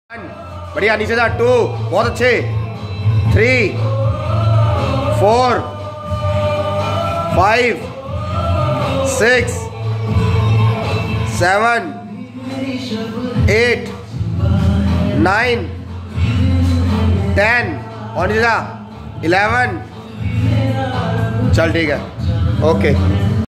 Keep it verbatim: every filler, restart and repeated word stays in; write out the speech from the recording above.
बढ़िया, नीचे जा। टू, बहुत अच्छे। Three, four, five, six, seven, eight, nine, ten, और नीचे जा। इलेवन। चल ठीक है, ओके।